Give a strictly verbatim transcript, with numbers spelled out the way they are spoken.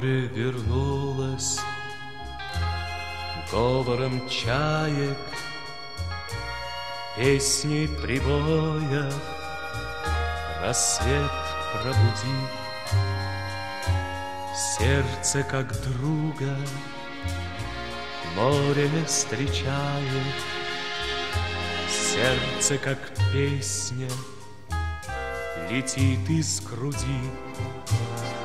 Море вернулось говором чаек, песней прибоя, рассвет пробуди. Сердце как друга море встречает, сердце как песня летит из груди.